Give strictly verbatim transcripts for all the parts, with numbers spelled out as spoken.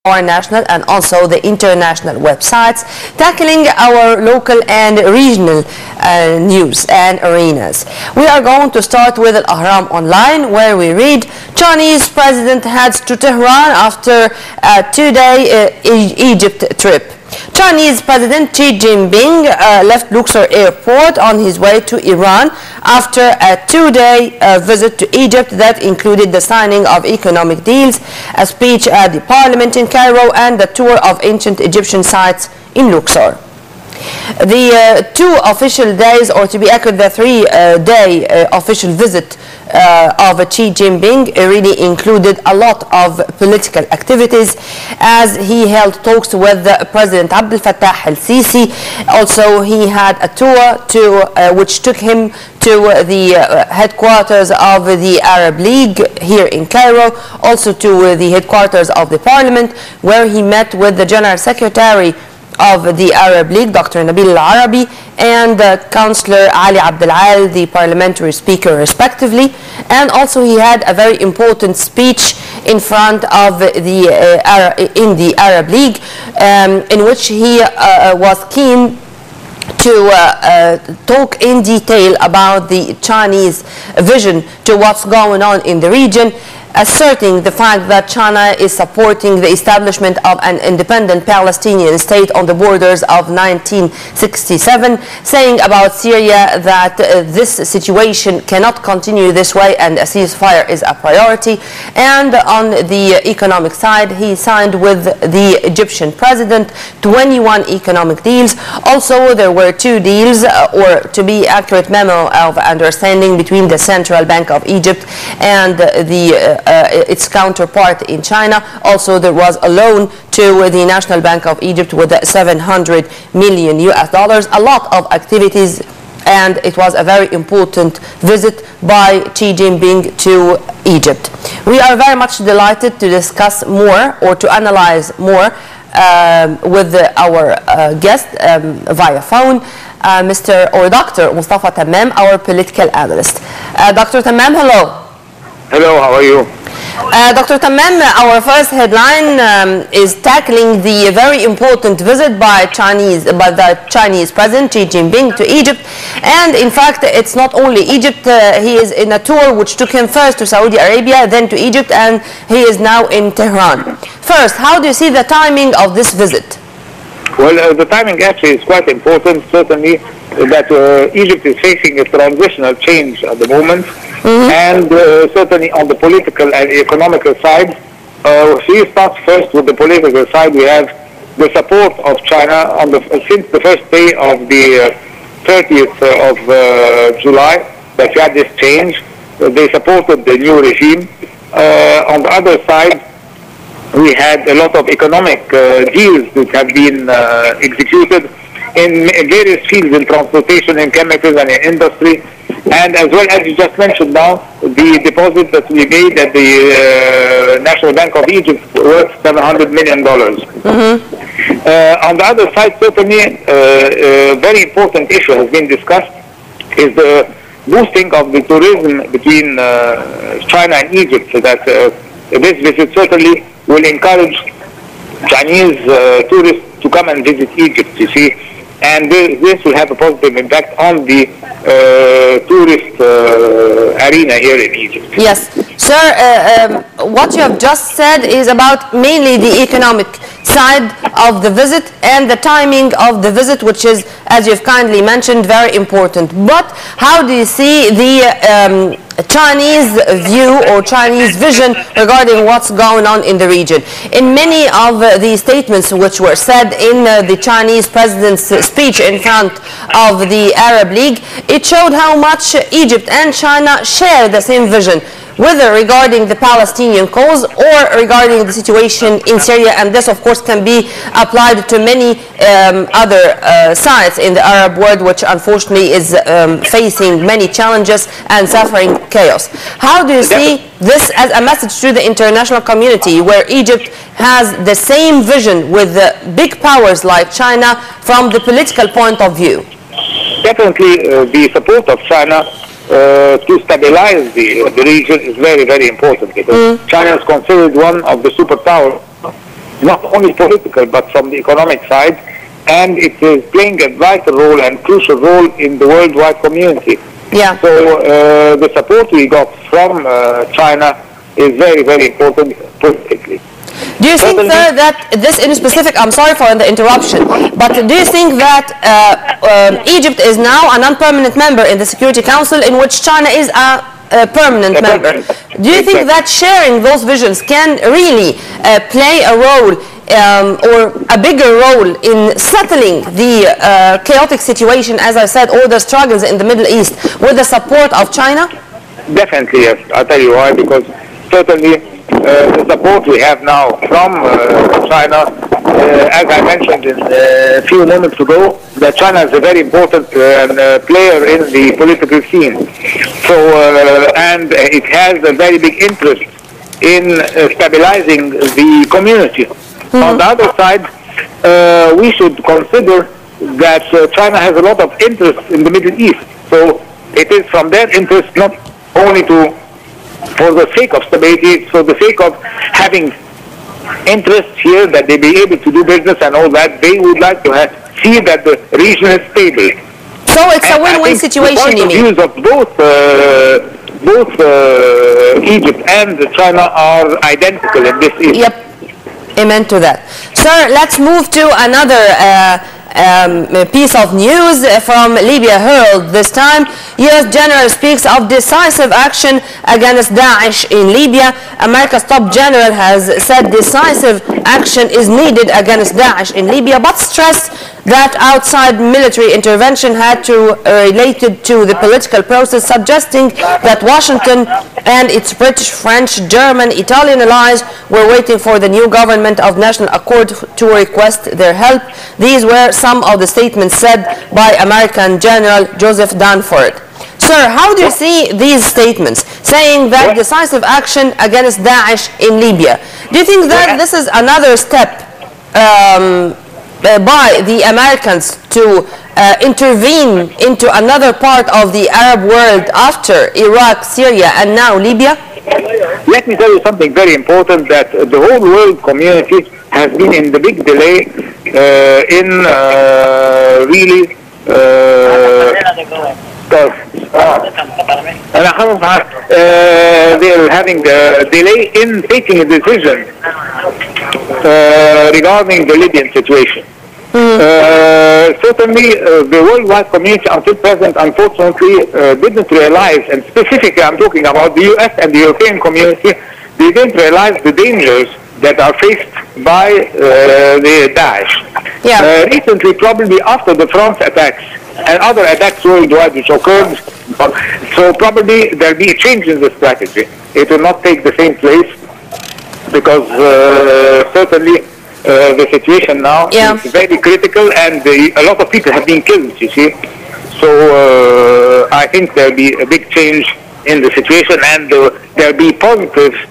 our national and also the international websites, tackling our local and regional uh, news and arenas. We are going to start with Al-Ahram Online, where we read, Chinese president heads to Tehran after a two-day uh, e Egypt trip. Chinese President Xi Jinping uh, left Luxor Airport on his way to Iran after a two-day uh, visit to Egypt that included the signing of economic deals, a speech at the parliament in Cairo, and a tour of ancient Egyptian sites in Luxor. The uh, two official days, or to be accurate, the three-day uh, uh, official visit uh, of Xi Jinping really included a lot of political activities, as he held talks with the President Abdel Fattah el-Sisi. Also, he had a tour to, uh, which took him to the uh, headquarters of the Arab League here in Cairo, also to uh, the headquarters of the parliament, where he met with the General Secretary of the Arab League, Doctor Nabil Al-Arabi, and uh, Councillor Ali Abdel Al, the parliamentary speaker, respectively. And also he had a very important speech in front of the uh, Arab, in the Arab League, um, in which he uh, was keen to uh, uh, talk in detail about the Chinese vision to what's going on in the region, asserting the fact that China is supporting the establishment of an independent Palestinian state on the borders of nineteen sixty-seven, saying about Syria that uh, this situation cannot continue this way and a ceasefire is a priority. And on the economic side, he signed with the Egyptian president twenty-one economic deals. Also, there were two deals, uh, or to be accurate, memo of understanding between the Central Bank of Egypt and uh, the uh, Uh, its counterpart in China. Also, there was a loan to uh, the National Bank of Egypt with uh, seven hundred million U S dollars. A lot of activities, and it was a very important visit by Xi Jinping to Egypt. We are very much delighted to discuss more, or to analyze more um, with uh, our uh, guest um, via phone, uh, Mister or Doctor Mustafa Tamam, our political analyst. Uh, Doctor Tamam, hello. Hello, how are you? Uh, Doctor Tamam, our first headline um, is tackling the very important visit by Chinese, by the Chinese President Xi Jinping to Egypt. And in fact, it's not only Egypt. Uh, he is in a tour which took him first to Saudi Arabia, then to Egypt, and he is now in Tehran. First, how do you see the timing of this visit? Well, uh, the timing actually is quite important. Certainly, that uh, Egypt is facing a transitional change at the moment. Mm-hmm. And uh, certainly on the political and economical side, uh, we start first with the political side. We have the support of China on the, since the first day of the uh, thirtieth of uh, July that we had this change. Uh, they supported the new regime. Uh, on the other side, we had a lot of economic uh, deals that have been uh, executed in various fields, in transportation, in chemicals, and in industry. And as well as you just mentioned now, the deposit that we made at the uh, National Bank of Egypt worth seven hundred million dollars. Mm-hmm. uh, on the other side, certainly uh, a very important issue has been discussed, is the boosting of the tourism between uh, China and Egypt, so that uh, this visit certainly will encourage Chinese uh, tourists to come and visit Egypt, you see. And this, this will have a positive impact on the uh, tourist uh, arena here in Egypt. Yes. Sir, uh, um, what you have just said is about mainly the economic side of the visit and the timing of the visit, which is, as you've kindly mentioned, very important. But how do you see the um, Chinese view or Chinese vision regarding what's going on in the region? In many of uh, the statements which were said in uh, the Chinese president's speech in front of the Arab League, it showed how much Egypt and China share the same vision, whether regarding the Palestinian cause or regarding the situation in Syria, and this of course can be applied to many um, other uh, sides in the Arab world, which unfortunately is um, facing many challenges and suffering chaos. How do you see this as a message to the international community, where Egypt has the same vision with the big powers like China from the political point of view? Definitely uh, the support of China Uh, to stabilize the, the region is very, very important, because mm. China is considered one of the superpowers not only political but from the economic side, and it is playing a vital role and crucial role in the worldwide community. Yeah. So uh, the support we got from uh, China is very, very important politically. Do you think that, that this in specific, I'm sorry for the interruption, but do you think that uh, um, Egypt is now a non-permanent member in the Security Council, in which China is a, a permanent member? Do you think that sharing those visions can really uh, play a role um, or a bigger role in settling the uh, chaotic situation, as I said, or the struggles in the Middle East, with the support of China? Definitely, yes. I'll tell you why, because certainly Uh, the support we have now from uh, China, uh, as I mentioned in, uh, a few moments ago, that China is a very important uh, uh, player in the political scene. So, uh, and it has a very big interest in uh, stabilizing the community. Mm-hmm. On the other side, uh, we should consider that uh, China has a lot of interest in the Middle East. So it is from their interest not only to for the sake of stability, for the sake of having interests here, that they be able to do business and all that, they would like to have, see that the region is stable. So it's and a win-win situation, you mean? The views of both, uh, both uh, Egypt and China are identical in this issue. Yep, amen to that. Sir, let's move to another uh, Um, piece of news from Libya Herald. This time, U S General speaks of decisive action against Daesh in Libya. America's top general has said decisive action is needed against Daesh in Libya, but stressed that outside military intervention had to uh, related to the political process, suggesting that Washington and its British, French, German, Italian allies were waiting for the new government of national accord to request their help. These were some of the statements said by American General Joseph Dunford. Sir, how do you see these statements saying that decisive action against Daesh in Libya? Do you think that this is another step um, Uh, by the Americans to uh, intervene into another part of the Arab world after Iraq, Syria, and now Libya? Let me tell you something very important, that uh, the whole world community has been in the big delay uh, in uh, really uh, uh, they're having a delay in taking a decision Uh, regarding the Libyan situation. Mm. Uh, certainly, uh, the worldwide community until present, unfortunately, uh, didn't realize, and specifically I'm talking about the U S and the European community, they didn't realize the dangers that are faced by uh, the Daesh. Yeah. Uh, recently, probably after the France attacks and other attacks worldwide which occurred, so probably there'll be a change in the strategy. It will not take the same place, because uh, certainly uh, the situation now yeah. is very critical, and the, a lot of people have been killed, you see. So uh, I think there'll be a big change in the situation, and uh, there'll be positive uh,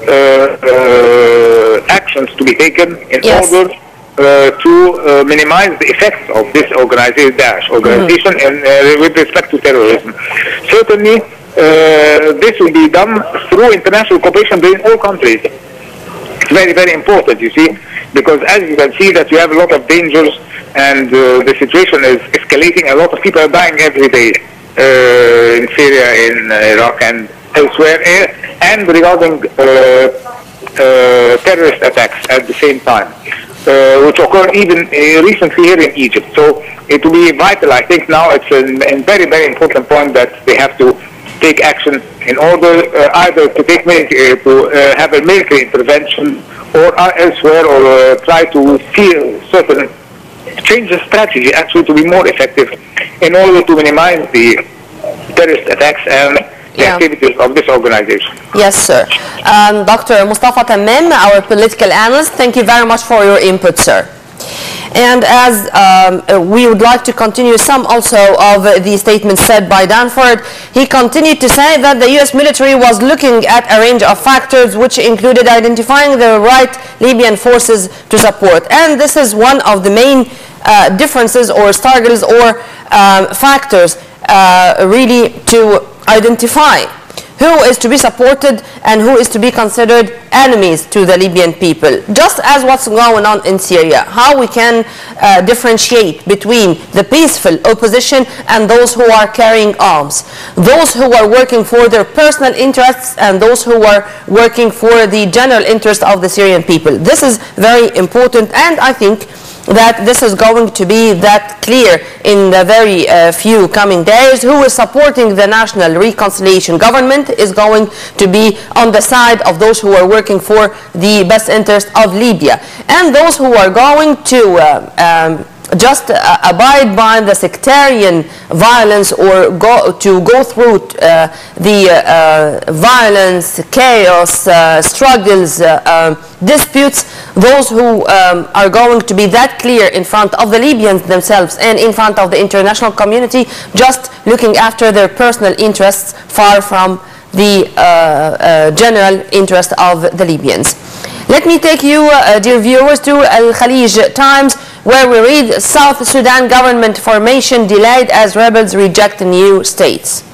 uh, actions to be taken in yes. order uh, to uh, minimize the effects of this organization, Daesh organization, mm-hmm. in, uh, with respect to terrorism. Certainly, uh, this will be done through international cooperation between all countries. It's very, very important, you see, because as you can see that you have a lot of dangers, and uh, the situation is escalating. A lot of people are dying every day uh, in Syria, in uh, Iraq, and elsewhere, and regarding uh, uh, terrorist attacks at the same time, uh, which occur even uh, recently here in Egypt. So it will be vital, I think now it's a, a very, very important point that they have to take action in order uh, either to take military, uh, to uh, have a military intervention, or uh, elsewhere, or uh, try to see certain change the strategy actually to be more effective in order to minimize the terrorist attacks and the yeah. activities of this organization. Yes, sir. Um, Doctor Mustafa Tamim, our political analyst, thank you very much for your input, sir. And as um, we would like to continue some also of the statements said by Dunford, he continued to say that the U S military was looking at a range of factors which included identifying the right Libyan forces to support. And this is one of the main uh, differences or struggles or um, factors uh, really to identify. who is to be supported and who is to be considered enemies to the Libyan people. Just as what's going on in Syria, how we can uh, differentiate between the peaceful opposition and those who are carrying arms, those who are working for their personal interests and those who are working for the general interest of the Syrian people. This is very important, and I think that this is going to be that clear in the very uh, few coming days. Who is supporting the National Reconciliation Government is going to be on the side of those who are working for the best interest of Libya. And those who are going to uh, um, just uh, abide by the sectarian violence or go to go through uh, the uh, violence, chaos, uh, struggles, uh, uh, disputes, those who um, are going to be that clear in front of the Libyans themselves and in front of the international community, just looking after their personal interests far from the uh, uh, general interest of the Libyans. Let me take you, uh, dear viewers, to Al Khalij Times, where we read South Sudan government formation delayed as rebels reject new states.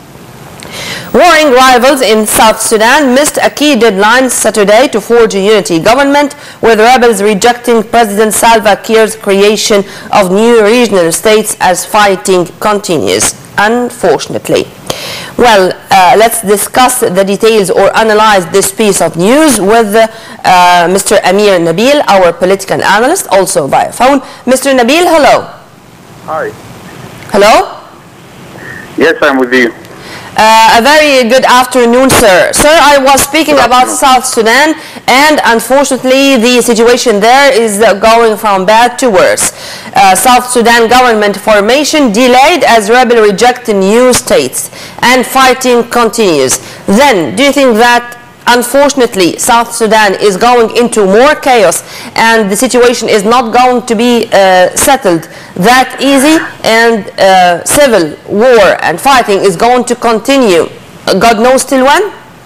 Warring rivals in South Sudan missed a key deadline Saturday to forge a unity government, with rebels rejecting President Salva Kiir's creation of new regional states as fighting continues, unfortunately. Well, uh, let's discuss the details or analyze this piece of news with uh, Mister Amir Nabil, our political analyst, also via phone. Mister Nabil, hello. Hi. Hello? Yes, I'm with you. Uh, a very good afternoon, sir. Sir, I was speaking about South Sudan, and unfortunately the situation there is uh, going from bad to worse. Uh, South Sudan government formation delayed as rebel reject new states, and fighting continues. Then, do you think that unfortunately South Sudan is going into more chaos and the situation is not going to be uh, settled that easy, and uh, civil war and fighting is going to continue, God knows till when?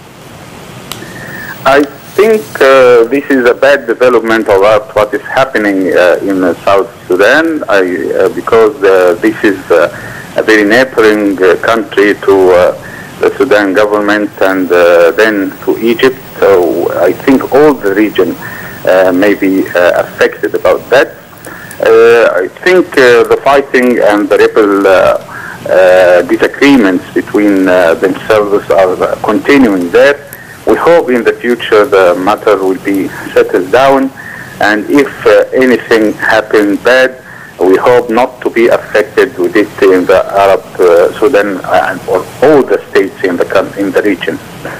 I think uh, this is a bad development about what is happening uh, in uh, South Sudan, I, uh, because uh, this is uh, a very neighboring uh, country to uh, the Sudan government and uh, then to Egypt. So I think all the region uh, may be uh, affected about that. Uh, I think uh, the fighting and the rebel uh, uh, disagreements between uh, themselves are uh, continuing there. We hope in the future the matter will be settled down, and if uh, anything happens bad, we hope not to be affected with it in the Arab uh, Sudan and or all the states in the in the region.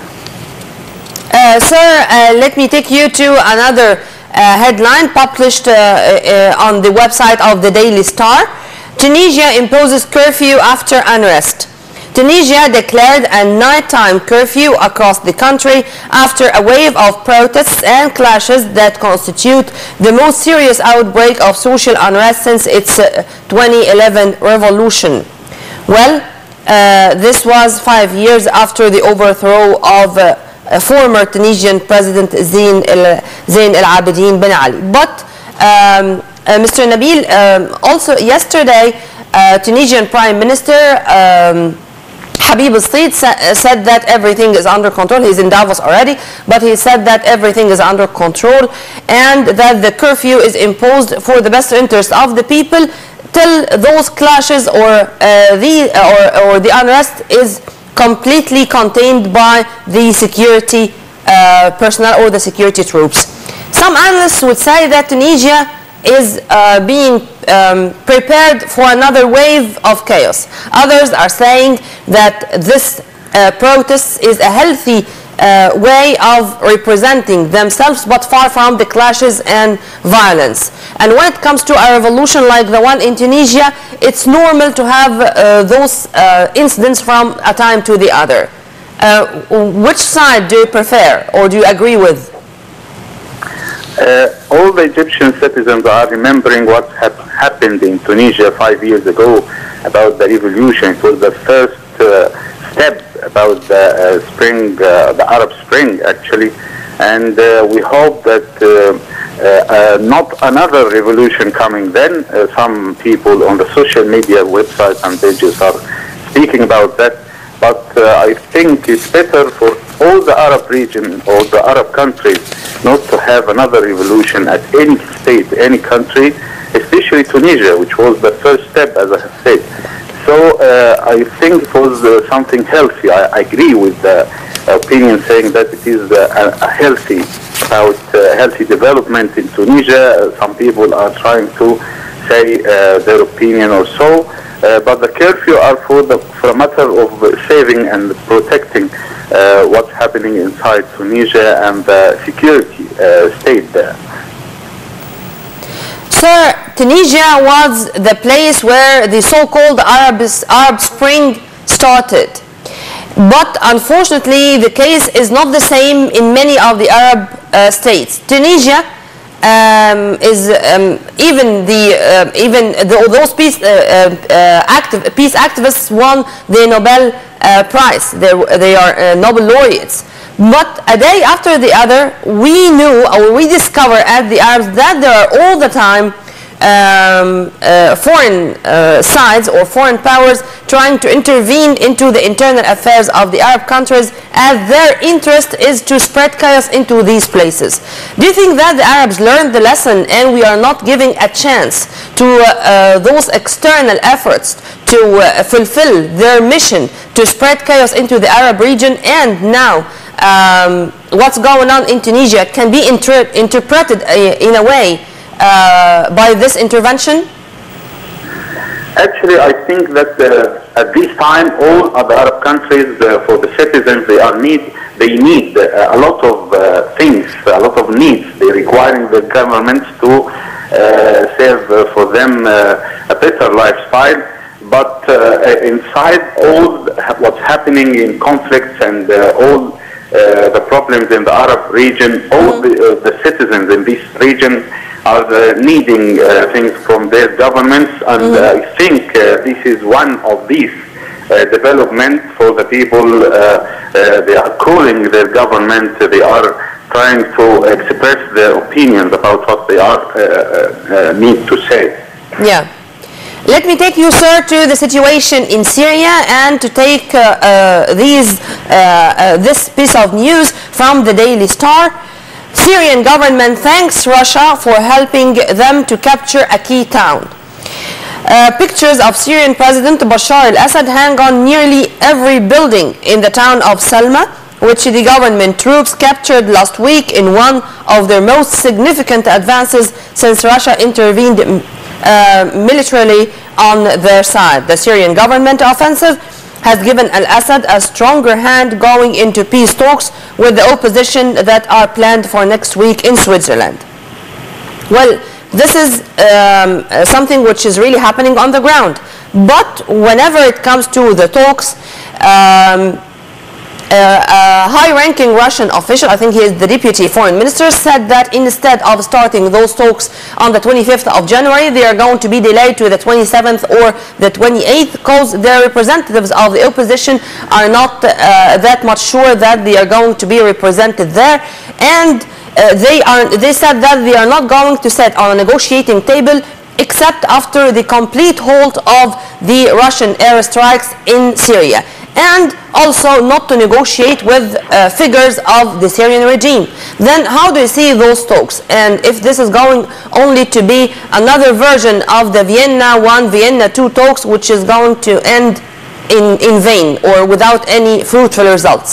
Uh, sir, uh, let me take you to another uh, headline published uh, uh, on the website of the Daily Star. Tunisia imposes curfew after unrest. Tunisia declared a nighttime curfew across the country after a wave of protests and clashes that constitute the most serious outbreak of social unrest since its uh, twenty eleven revolution. Well, uh, this was five years after the overthrow of uh, former Tunisian President Zain El, Zain El Abidine Ben Ali. But um, uh, Mister Nabil, um, also yesterday, uh, Tunisian Prime Minister um, Habib al-Said said that everything is under control. He's in Davos already, but he said that everything is under control and that the curfew is imposed for the best interest of the people till those clashes or uh, the or, or the unrest is completely contained by the security uh, personnel or the security troops. Some analysts would say that Tunisia is uh, being um, prepared for another wave of chaos. Others are saying that this uh, protest is a healthy uh, way of representing themselves, but far from the clashes and violence. And when it comes to a revolution like the one in Tunisia, it's normal to have uh, those uh, incidents from a time to the other. Uh, which side do you prefer or do you agree with? Uh, all the Egyptian citizens are remembering what had happened in Tunisia five years ago about the revolution. It was the first uh, step about the uh, spring, uh, the Arab Spring, actually, and uh, we hope that uh, uh, uh, not another revolution coming then. Uh, some people on the social media websites and pages are speaking about that, but uh, I think it's better for all the Arab region or the Arab countries not to have another revolution at any state, any country, especially Tunisia, which was the first step, as I have said. So uh, I think it was uh, something healthy. I, I agree with the opinion saying that it is uh, a, a healthy, about uh, healthy development in Tunisia. Some people are trying to say uh, their opinion or so, uh, but the curfew are for the for a matter of saving and protecting uh, what's happening inside Tunisia and the security uh, state there. Sir, Tunisia was the place where the so-called Arab, Arab Spring started. But unfortunately, the case is not the same in many of the Arab uh, states. Tunisia um, is um, even the uh, even the, those peace uh, uh, active peace activists won the Nobel uh, Prize. They they are uh, Nobel laureates. But a day after the other, we knew or we discovered as the Arabs that there are all the time um, uh, foreign uh, sides or foreign powers trying to intervene into the internal affairs of the Arab countries, as their interest is to spread chaos into these places. Do you think that the Arabs learned the lesson and we are not giving a chance to uh, uh, those external efforts to uh, fulfill their mission to spread chaos into the Arab region, and now Um, what's going on in Tunisia can be inter interpreted uh, in a way uh, by this intervention? Actually, I think that uh, at this time, all other Arab countries, uh, for the citizens, they are need, they need uh, a lot of uh, things, a lot of needs. They're requiring the governments to uh, serve uh, for them uh, a better lifestyle. But uh, inside all what's happening in conflicts and uh, all Uh, the problems in the Arab region, all the, uh, the citizens in this region are uh, needing uh, things from their governments, and mm-hmm. uh, I think uh, this is one of these uh, developments for the people. Uh, uh, they are calling their government, they are trying to express their opinions about what they are uh, uh, need to say. Yeah. Let me take you, sir, to the situation in Syria and to take uh, uh, these, uh, uh, this piece of news from the Daily Star. Syrian government thanks Russia for helping them to capture a key town. Uh, pictures of Syrian President Bashar al-Assad hang on nearly every building in the town of Salma, which the government troops captured last week in one of their most significant advances since Russia intervened Uh, militarily on their side. The Syrian government offensive has given al-Assad a stronger hand going into peace talks with the opposition that are planned for next week in Switzerland. Well, this is um, something which is really happening on the ground. But whenever it comes to the talks, um, Uh, a high-ranking Russian official, I think he is the deputy foreign minister, said that instead of starting those talks on the twenty-fifth of January, they are going to be delayed to the twenty-seventh or the twenty-eighth, because their representatives of the opposition are not uh, that much sure that they are going to be represented there, and uh, they are. They said that they are not going to sit on a negotiating table except after the complete halt of the Russian airstrikes in Syria, and also not to negotiate with uh, figures of the Syrian regime. Then how do you see those talks? And if this is going only to be another version of the Vienna one, Vienna two talks, which is going to end in, in vain or without any fruitful results?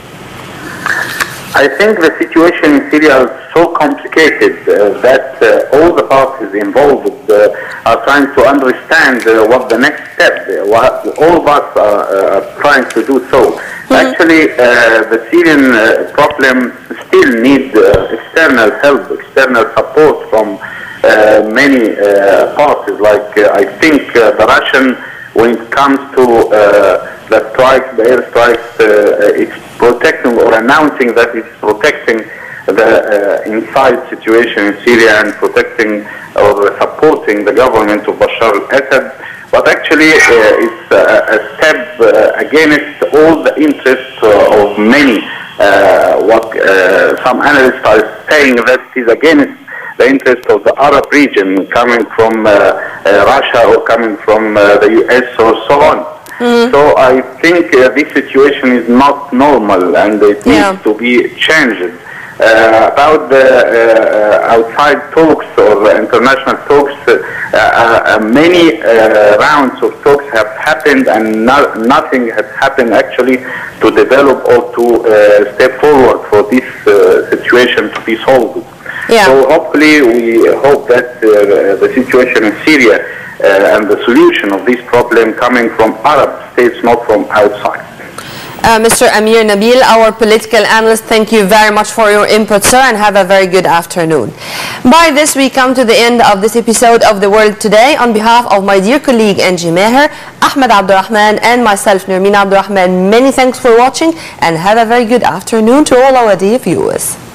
I think the situation in Syria is so complicated uh, that uh, all the parties involved uh, are trying to understand uh, what the next step, uh, what all of us are, uh, are trying to do so. Mm-hmm. Actually, uh, the Syrian uh, problem still needs uh, external help, external support from uh, many uh, parties. Like uh, I think uh, the Russian, when it comes to uh, the strikes, the air strikes, uh, it's protecting or announcing that it's protecting the uh, inside situation in Syria and protecting or supporting the government of Bashar al-Assad. But actually uh, it's uh, a step uh, against all the interests uh, of many. Uh, what uh, some analysts are saying that it is against the interest of the Arab region, coming from uh, uh, Russia or coming from uh, the U S or so on. Mm. So I think uh, this situation is not normal and it Yeah. needs to be changed. Uh, about the uh, outside talks or international talks, uh, uh, many uh, rounds of talks have happened and no, nothing has happened actually to develop or to uh, step forward for this uh, situation to be solved. Yeah. So hopefully we hope that uh, the situation in Syria uh, and the solution of this problem coming from Arab states, not from outside. Uh, Mister Amir Nabil, our political analyst, thank you very much for your input, sir, and have a very good afternoon. By this, we come to the end of this episode of The World Today. On behalf of my dear colleague Angie Meher, Ahmed Abdurrahman, and myself, Nermeen Abdurrahman, many thanks for watching, and have a very good afternoon to all our dear viewers.